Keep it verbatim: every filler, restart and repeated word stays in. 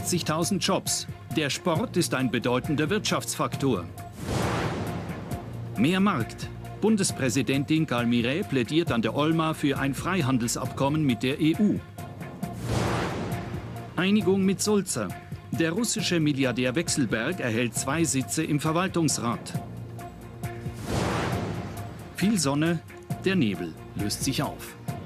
sechzigtausend Jobs. Der Sport ist ein bedeutender Wirtschaftsfaktor. Mehr Markt. Bundespräsidentin Karl Miret plädiert an der Olma für ein Freihandelsabkommen mit der E U. Einigung mit Sulzer. Der russische Milliardär Vekselberg erhält zwei Sitze im Verwaltungsrat. Viel Sonne, der Nebel löst sich auf.